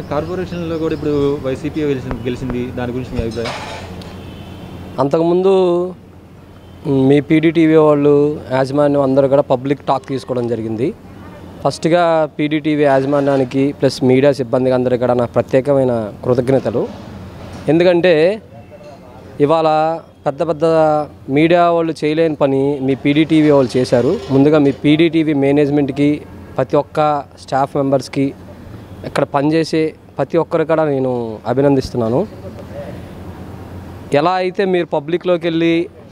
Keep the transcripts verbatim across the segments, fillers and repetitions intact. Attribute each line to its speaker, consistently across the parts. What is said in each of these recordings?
Speaker 1: కార్పొరేషన్లో కూడా ఇప్పుడు వైసీపీ గెలిచింది గెలిచింది దాని గురించి మీ అభిప్రాయం?
Speaker 2: అంతకుముందు మీ పీడీటీవీ వాళ్ళు యాజమాన్యం అందరూ కూడా పబ్లిక్ టాక్ తీసుకోవడం జరిగింది. ఫస్ట్గా పీడీటీవీ యాజమాన్యానికి ప్లస్ మీడియా సిబ్బందికి అందరికీ కూడా నా ప్రత్యేకమైన కృతజ్ఞతలు. ఎందుకంటే ఇవాళ పెద్ద పెద్ద మీడియా వాళ్ళు చేయలేని పని మీ పీడీటీవీ వాళ్ళు చేశారు. ముందుగా మీ పీడీటీవీ మేనేజ్మెంట్కి, ప్రతి ఒక్క స్టాఫ్ మెంబర్స్కి, ఇక్కడ పనిచేసే ప్రతి ఒక్కరు కూడా నేను అభినందిస్తున్నాను. ఎలా అయితే మీరు పబ్లిక్లోకి వెళ్ళి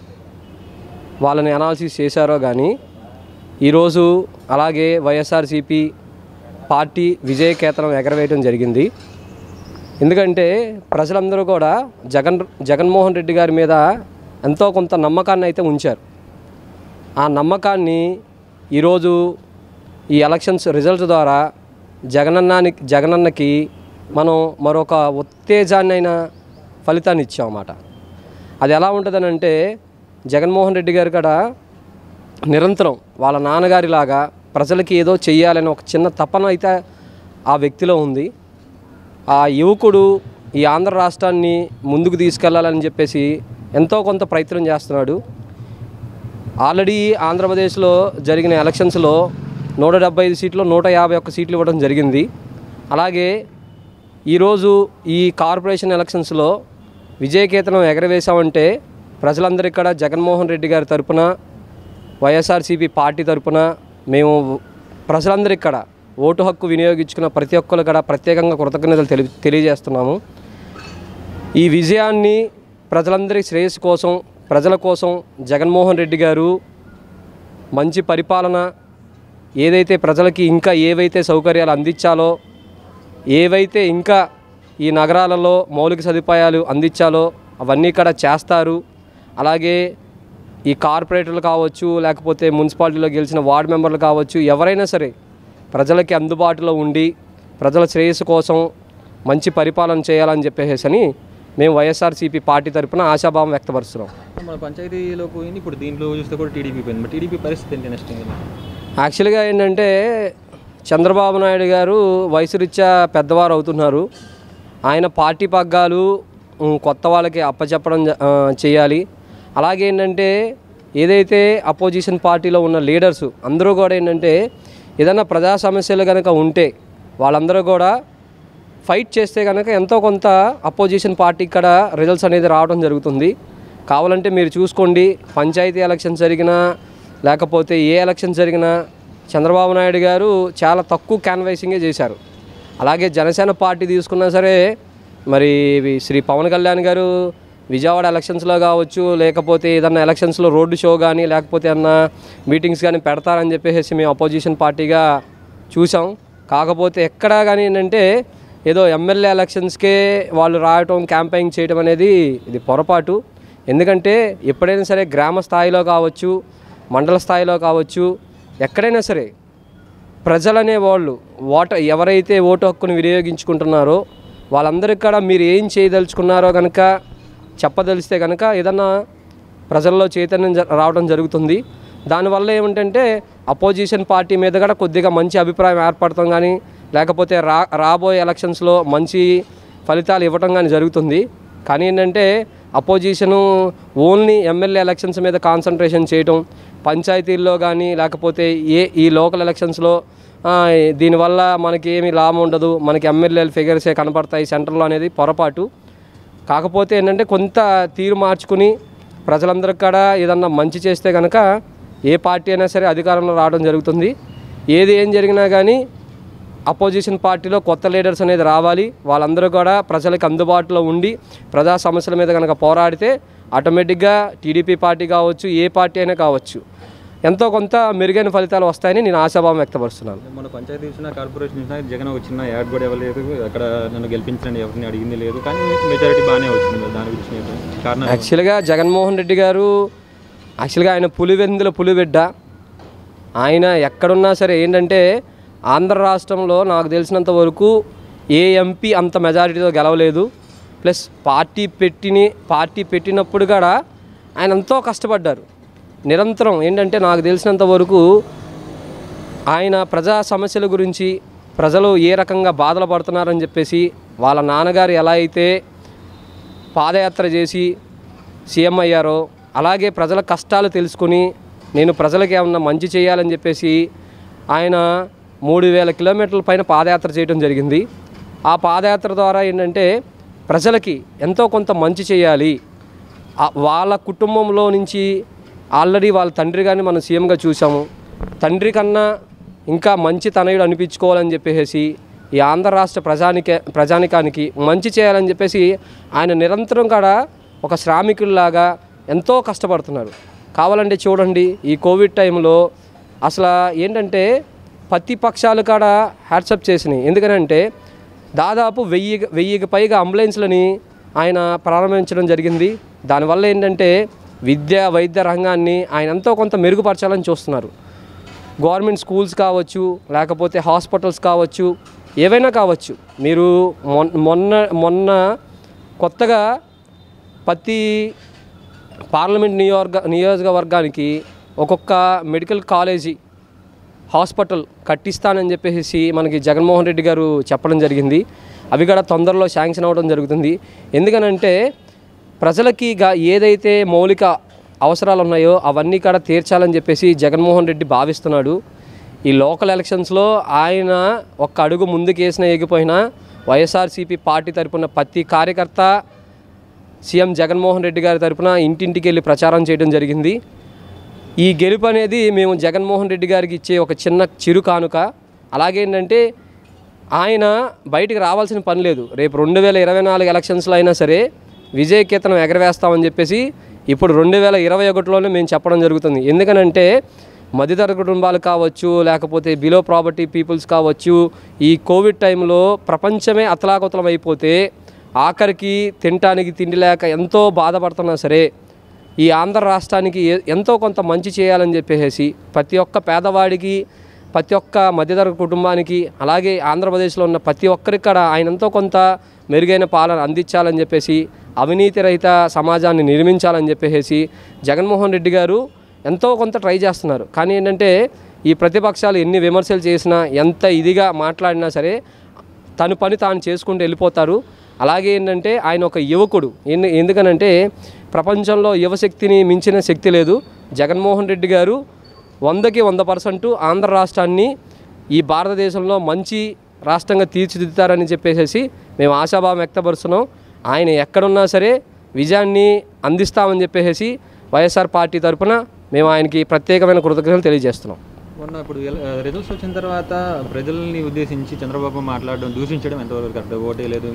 Speaker 2: వాళ్ళని అనాలిసిస్ చేశారో కానీ ఈరోజు అలాగే వైఎస్ఆర్సీపీ పార్టీ విజయకేతనం ఎగరవేయడం జరిగింది. ఎందుకంటే ప్రజలందరూ కూడా జగన్ జగన్మోహన్ రెడ్డి గారి మీద ఎంతో కొంత నమ్మకాన్ని అయితే ఉంచారు. ఆ నమ్మకాన్ని ఈరోజు ఈ ఎలక్షన్స్ రిజల్ట్స్ ద్వారా జగనన్నానికి జగనన్నకి మనం మరొక ఉత్తేజాన్నైనా ఫలితాన్ని ఇచ్చామన్నమాట. అది ఎలా ఉంటుందనంటే జగన్మోహన్ రెడ్డి గారు కూడా నిరంతరం వాళ్ళ నాన్నగారిలాగా ప్రజలకి ఏదో చెయ్యాలని ఒక చిన్న తపన అయితే ఆ వ్యక్తిలో ఉంది. ఆ యువకుడు ఈ ఆంధ్ర రాష్ట్రాన్ని ముందుకు తీసుకెళ్లాలని చెప్పేసి ఎంతో కొంత ప్రయత్నం చేస్తున్నాడు. ఆల్రెడీ ఆంధ్రప్రదేశ్లో జరిగిన ఎలక్షన్స్లో నూట డెబ్బై ఐదు సీట్లు నూట యాభై ఒక్క సీట్లు ఇవ్వడం జరిగింది. అలాగే ఈరోజు ఈ కార్పొరేషన్ ఎలక్షన్స్లో విజయకేతనం ఎగరవేశామంటే ప్రజలందరికీ కూడా జగన్మోహన్ రెడ్డి గారి తరపున, వైఎస్ఆర్సీపీ పార్టీ తరపున మేము ప్రజలందరికీ కూడా ఓటు హక్కు వినియోగించుకున్న ప్రతి ఒక్కరు కూడా ప్రత్యేకంగా కృతజ్ఞతలు తెలి తెలియజేస్తున్నాము. ఈ విజయాన్ని ప్రజలందరి శ్రేయస్సు కోసం, ప్రజల కోసం జగన్మోహన్ రెడ్డి గారు మంచి పరిపాలన, ఏదైతే ప్రజలకి ఇంకా ఏవైతే సౌకర్యాలు అందించాలో, ఏవైతే ఇంకా ఈ నగరాలలో మౌలిక సదుపాయాలు అందించాలో అవన్నీ కూడా చేస్తారు. అలాగే ఈ కార్పొరేటర్లు కావచ్చు, లేకపోతే మున్సిపాలిటీలో గెలిచిన వార్డు మెంబర్లు కావచ్చు, ఎవరైనా సరే ప్రజలకి అందుబాటులో ఉండి ప్రజల శ్రేయస్సు కోసం మంచి పరిపాలన చేయాలని చెప్పేసి అని మేము వైఎస్ఆర్సీపీ పార్టీ తరఫున ఆశాభావం వ్యక్తపరుస్తున్నాం.
Speaker 1: మన పంచాయతీలో పోయింది, ఇప్పుడు దీంట్లో చూస్తే కూడా టీడీపీ పోయింది. టీడీపీ పరిస్థితి ఏంటి నెక్స్ట్?
Speaker 2: యాక్చువల్గా ఏంటంటే చంద్రబాబు నాయుడు గారు వయసు రీత్యా పెద్దవారు అవుతున్నారు. ఆయన పార్టీ పగ్గాలు కొత్త వాళ్ళకి అప్పచెప్పడం చేయాలి. అలాగే ఏంటంటే ఏదైతే అపోజిషన్ పార్టీలో ఉన్న లీడర్స్ అందరూ కూడా ఏంటంటే ఏదైనా ప్రజా సమస్యలు కనుక ఉంటే వాళ్ళందరూ కూడా ఫైట్ చేస్తే కనుక ఎంతో కొంత అపోజిషన్ పార్టీకి కూడా రిజల్ట్స్ అనేది రావడం జరుగుతుంది. కావాలంటే మీరు చూసుకోండి, పంచాయతీ ఎలక్షన్ జరిగినా లేకపోతే ఏ ఎలక్షన్ జరిగినా చంద్రబాబు నాయుడు గారు చాలా తక్కువ క్యాన్వైసింగే చేశారు. అలాగే జనసేన పార్టీ తీసుకున్నా సరే మరి శ్రీ పవన్ కళ్యాణ్ గారు విజయవాడ ఎలక్షన్స్లో కావచ్చు, లేకపోతే ఏదన్నా ఎలక్షన్స్లో రోడ్డు షో కానీ లేకపోతే ఏదన్నా మీటింగ్స్ కానీ పెడతారని చెప్పేసి మేము అపోజిషన్ పార్టీగా చూసాం. కాకపోతే ఎక్కడా కానీ ఏంటంటే ఏదో ఎమ్మెల్యే ఎలక్షన్స్కే వాళ్ళు రావటం, క్యాంపెయిన్ చేయడం అనేది ఇది పొరపాటు. ఎందుకంటే ఎప్పుడైనా సరే గ్రామ స్థాయిలో కావచ్చు, మండల స్థాయిలో కావచ్చు, ఎక్కడైనా సరే ప్రజలనే వాళ్ళు ఓట ఎవరైతే ఓటు హక్కును వినియోగించుకుంటున్నారో వాళ్ళందరికీ కూడా మీరు ఏం చేయదలుచుకున్నారో కనుక చెప్పదలిస్తే కనుక ఏదన్నా ప్రజల్లో చైతన్యం రావడం జరుగుతుంది. దానివల్ల ఏమిటంటే అపోజిషన్ పార్టీ మీద కూడా కొద్దిగా మంచి అభిప్రాయం ఏర్పడటం కానీ లేకపోతే రా రాబోయే ఎలక్షన్స్లో మంచి ఫలితాలు ఇవ్వటం కానీ జరుగుతుంది. కానీ ఏంటంటే అపోజిషను ఓన్లీ ఎమ్మెల్యే ఎలక్షన్స్ మీద కాన్సన్ట్రేషన్ చేయటం, పంచాయతీల్లో కానీ లేకపోతే ఏ ఈ లోకల్ ఎలక్షన్స్లో దీనివల్ల మనకి ఏమీ లాభం ఉండదు, మనకి ఎమ్మెల్యేల ఫిగర్సే కనపడతాయి సెంటర్లో అనేది పొరపాటు. కాకపోతే ఏంటంటే కొంత తీరు మార్చుకుని ప్రజలందరికీ కూడా ఏదన్నా మంచి చేస్తే కనుక ఏ పార్టీ అయినా సరే అధికారంలో రావడం జరుగుతుంది. ఏది ఏం జరిగినా కానీ అపోజిషన్ పార్టీలో కొత్త లీడర్స్ అనేది రావాలి. వాళ్ళందరూ కూడా ప్రజలకు అందుబాటులో ఉండి ప్రజా సమస్యల మీద కనుక పోరాడితే ఆటోమేటిక్గా టీడీపీ పార్టీ కావచ్చు, ఏ పార్టీ అయినా కావచ్చు, ఎంతో కొంత మెరుగైన ఫలితాలు వస్తాయని నేను ఆశాభావం వ్యక్తపరుస్తున్నాను.
Speaker 1: మన పంచాయతీ చూసినా, కార్పొరేషన్ చూసినా జగన్ ఒక చిన్న యాడ్ కూడా ఇవ్వలేదు, అక్కడ నన్ను గెలిపించండి ఎవరిని అడిగింది లేదు, కానీ మెజారిటీ బాగానే వచ్చింది. దాని గురించి కారణం
Speaker 2: యాక్చువల్గా జగన్మోహన్ రెడ్డి గారు యాక్చువల్గా ఆయన పులివెందుల పులిబిడ్డ. ఆయన ఎక్కడున్నా సరే ఏంటంటే ఆంధ్ర రాష్ట్రంలో నాకు తెలిసినంత వరకు ఏ ఎంపీ అంత మెజారిటీతో గెలవలేదు. ప్లస్ పార్టీ పెట్టిని పార్టీ పెట్టినప్పుడు కూడా ఆయన ఎంతో కష్టపడ్డారు. నిరంతరం ఏంటంటే నాకు తెలిసినంత వరకు ఆయన ప్రజా సమస్యల గురించి ప్రజలు ఏ రకంగా బాధలు పడుతున్నారని చెప్పేసి వాళ్ళ నాన్నగారు ఎలా అయితే పాదయాత్ర చేసి సీఎం అయ్యారో అలాగే ప్రజల కష్టాలు తెలుసుకుని నేను ప్రజలకు ఏమన్నా మంచి చేయాలని చెప్పేసి ఆయన మూడు వేల కిలోమీటర్ల పైన పాదయాత్ర చేయడం జరిగింది. ఆ పాదయాత్ర ద్వారా ఏంటంటే ప్రజలకి ఎంతో కొంత మంచి చేయాలి, వాళ్ళ కుటుంబంలో నుంచి ఆల్రెడీ వాళ్ళ తండ్రి గారిని మనం సీఎంగా చూసాము, తండ్రి కన్నా ఇంకా మంచి తనయుడు అనిపించుకోవాలని చెప్పేసి ఈ ఆంధ్ర రాష్ట్ర ప్రజానిక ప్రజానికానికి మంచి చేయాలని చెప్పేసి ఆయన నిరంతరం కూడా ఒక శ్రామికుల్లాగా ఎంతో కష్టపడుతున్నారు. కావాలంటే చూడండి, ఈ కోవిడ్ టైంలో అసలు ఏంటంటే ప్రతి పక్షాలు కూడా హ్యాట్సప్ చేసినాయి. ఎందుకనంటే దాదాపు వెయ్యి వెయ్యికి పైగా అంబులెన్స్లని ఆయన ప్రారంభించడం జరిగింది. దానివల్ల ఏంటంటే విద్య వైద్య రంగాన్ని ఆయన ఎంతో కొంత మెరుగుపరచాలని చూస్తున్నారు. గవర్నమెంట్ స్కూల్స్ కావచ్చు, లేకపోతే హాస్పిటల్స్ కావచ్చు, ఏవైనా కావచ్చు. మీరు మొన్న మొన్న కొత్తగా ప్రతి పార్లమెంట్ నియోజక నియోజకవర్గానికి ఒక్కొక్క మెడికల్ కాలేజీ హాస్పిటల్ కట్టిస్తానని చెప్పేసి మనకి జగన్మోహన్ రెడ్డి గారు చెప్పడం జరిగింది. అవి కూడా తొందరలో శాంక్షన్ అవ్వడం జరుగుతుంది. ఎందుకనంటే ప్రజలకి ఏదైతే మౌలిక అవసరాలు ఉన్నాయో అవన్నీ కూడా తీర్చాలని చెప్పేసి జగన్మోహన్ రెడ్డి భావిస్తున్నాడు. ఈ లోకల్ ఎలక్షన్స్లో ఆయన ఒక్క అడుగు ముందుకు వేసినా ఎగిపోయినా వైఎస్ఆర్సీపీ పార్టీ తరపున ప్రతి కార్యకర్త సీఎం జగన్మోహన్ రెడ్డి గారి తరపున ఇంటింటికి వెళ్ళి ప్రచారం చేయడం జరిగింది. ఈ గెలుపు అనేది మేము జగన్మోహన్ రెడ్డి గారికి ఇచ్చే ఒక చిన్న చిరు కానుక. అలాగేంటంటే ఆయన బయటికి రావాల్సిన పని లేదు. రేపు రెండు వేల ఇరవై నాలుగు ఎలక్షన్స్లో అయినా సరే విజయకేతనం ఎగరవేస్తామని చెప్పేసి ఇప్పుడు రెండు వేల ఇరవై ఒకటిలోనే మేము చెప్పడం జరుగుతుంది. ఎందుకనంటే మధ్యతరగతి కుటుంబాలు కావచ్చు, లేకపోతే బిలో ప్రాపర్టీ పీపుల్స్ కావచ్చు, ఈ కోవిడ్ టైంలో ప్రపంచమే అతలాకుతలం అయిపోతే ఆఖరికి తినటానికి తిండి లేక ఎంతో బాధపడుతున్నా సరే ఈ ఆంధ్ర రాష్ట్రానికి ఎంతో కొంత మంచి చేయాలని చెప్పేసి ప్రతి ఒక్క పేదవాడికి, ప్రతి ఒక్క మధ్యతరగతి కుటుంబానికి, అలాగే ఆంధ్రప్రదేశ్లో ఉన్న ప్రతి ఒక్కరికి కూడా ఆయన ఎంతో కొంత మెరుగైన పాలన అందించాలని చెప్పేసి, అవినీతి రహిత సమాజాన్ని నిర్మించాలని చెప్పేసి జగన్మోహన్ రెడ్డి గారు ఎంతో కొంత ట్రై చేస్తున్నారు. కానీ ఏంటంటే ఈ ప్రతిపక్షాలు ఎన్ని విమర్శలు చేసినా, ఎంత ఇదిగా మాట్లాడినా సరే తన పని తాను చేసుకుంటూ వెళ్ళిపోతారు. అలాగే ఏంటంటే ఆయన ఒక యువకుడు. ఎందుకనంటే ప్రపంచంలో యువశక్తిని మించిన శక్తి లేదు. జగన్మోహన్ రెడ్డి గారు వందకి వంద పర్సెంటు ఆంధ్ర రాష్ట్రాన్ని ఈ భారతదేశంలో మంచి రాష్ట్రంగా తీర్చిదిద్దుతారని చెప్పేసి మేము ఆశాభావం వ్యక్తపరుస్తున్నాం. ఆయన ఎక్కడున్నా సరే విజయాన్ని అందిస్తామని చెప్పేసి వైఎస్ఆర్ పార్టీ తరఫున మేము ఆయనకి ప్రత్యేకమైన కృతజ్ఞతలు తెలియజేస్తున్నాం.
Speaker 1: మొన్న ఇప్పుడు రిజల్ట్స్ వచ్చిన తర్వాత ప్రజల్ని ఉద్దేశించి చంద్రబాబు మాట్లాడడం, దూషించడం ఎంతవరకు కరెక్ట్? ఓటే లేదు.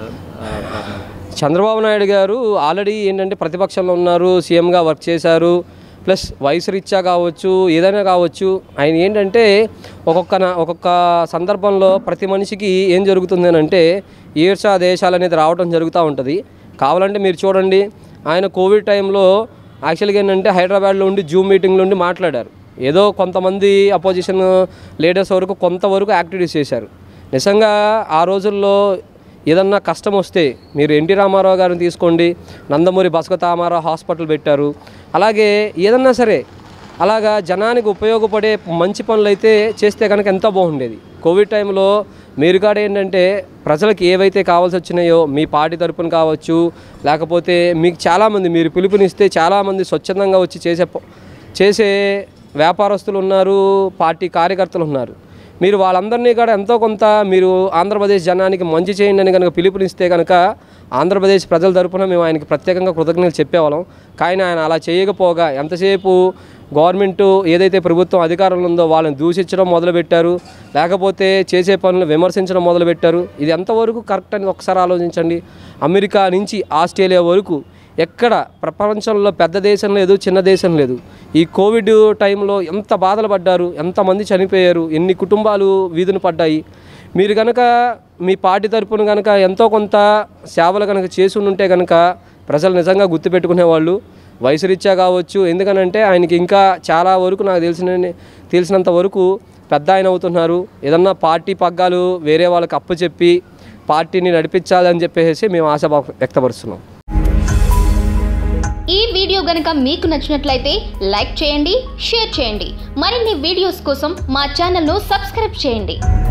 Speaker 2: చంద్రబాబు నాయుడు గారు ఆల్రెడీ ఏంటంటే ప్రతిపక్షంలో ఉన్నారు, సీఎంగా వర్క్ చేశారు, ప్లస్ వయసు రీత్యా కావచ్చు, ఏదైనా కావచ్చు. ఆయన ఏంటంటే ఒక్కొక్క ఒక్కొక్క సందర్భంలో ప్రతి మనిషికి ఏం జరుగుతుంది అని అంటే ఈర్షా దేశాలు అనేది రావడం జరుగుతూ ఉంటుంది. కావాలంటే మీరు చూడండి, ఆయన కోవిడ్ టైంలో యాక్చువల్గా ఏంటంటే హైదరాబాద్లో ఉండి జూమ్ మీటింగ్లో ఉండి మాట్లాడారు. ఏదో కొంతమంది అపోజిషన్ లీడర్స్ వరకు కొంతవరకు యాక్టివిటీస్ చేశారు. నిజంగా ఆ రోజుల్లో ఏదన్నా కష్టం వస్తే మీరు ఎన్టీ రామారావు గారిని తీసుకోండి, నందమూరి బసవతామారావు హాస్పిటల్ పెట్టారు. అలాగే ఏదన్నా సరే అలాగా జనానికి ఉపయోగపడే మంచి పనులు అయితే చేస్తే కనుక ఎంతో బాగుండేది. కోవిడ్ టైంలో మీరు కూడా ఏంటంటే ప్రజలకు ఏవైతే కావాల్సి వచ్చినాయో మీ పార్టీ తరపున కావచ్చు, లేకపోతే మీకు చాలామంది మీరు పిలుపునిస్తే చాలామంది స్వచ్ఛందంగా వచ్చి చేసే చేసే వ్యాపారస్తులు ఉన్నారు, పార్టీ కార్యకర్తలు ఉన్నారు. మీరు వాళ్ళందరినీ కూడా ఎంతో కొంత మీరు ఆంధ్రప్రదేశ్ జనానికి మంచి చేయండి అని కనుక పిలుపునిస్తే కనుక ఆంధ్రప్రదేశ్ ప్రజల తరపున మేము ఆయనకి ప్రత్యేకంగా కృతజ్ఞతలు చెప్పేవాళ్ళం. కానీ ఆయన అలా చేయకపోగా ఎంతసేపు గవర్నమెంటు ఏదైతే ప్రభుత్వం అధికారంలో ఉందో వాళ్ళని దూషించడం మొదలుపెట్టారు, లేకపోతే చేసే పనులు విమర్శించడం మొదలుపెట్టారు. ఇది ఎంతవరకు కరెక్ట్ అని ఒకసారి ఆలోచించండి. అమెరికా నుంచి ఆస్ట్రేలియా వరకు ఎక్కడ ప్రపంచంలో పెద్ద దేశం లేదు, చిన్న దేశం లేదు. ఈ కోవిడ్ టైంలో ఎంత బాధలు పడ్డారు, ఎంతమంది చనిపోయారు, ఎన్ని కుటుంబాలు వీధున పడ్డాయి. మీరు కనుక మీ పార్టీ తరపున కనుక ఎంతో కొంత సేవలు కనుక చేసి ఉంటే కనుక ప్రజలు నిజంగా గుర్తుపెట్టుకునేవాళ్ళు. వయసు రీత్యా కావచ్చు, ఎందుకనంటే ఆయనకి ఇంకా చాలా వరకు నాకు తెలిసిన తెలిసినంత వరకు పెద్ద ఆయన అవుతున్నారు. ఏదన్నా పార్టీ పగ్గాలు వేరే వాళ్ళకి అప్పచెప్పి పార్టీని నడిపించాలని చెప్పేసి మేము ఆశ వ్యక్తపరుస్తున్నాం.
Speaker 3: ఈ వీడియో గనుక మీకు నచ్చినట్లయితే లైక్ చేయండి, షేర్ చేయండి. మరిన్ని వీడియోస్ కోసం మా ఛానల్ను సబ్స్క్రైబ్ చేయండి.